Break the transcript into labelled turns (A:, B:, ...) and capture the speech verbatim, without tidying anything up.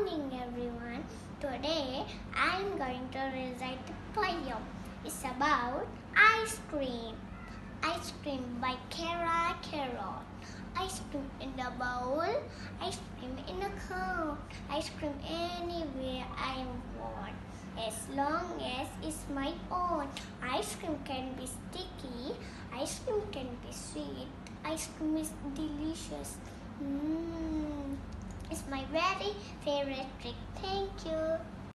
A: morning, everyone. Today I am going to recite the poem. It's about ice cream. Ice cream by Cara, Carroll. Ice cream in the bowl, ice cream in a cone, ice cream anywhere I want, as long as it's my own. Ice cream can be sticky, ice cream can be sweet, ice cream is delicious. Mmm, it's my very favorite trick. Thank you.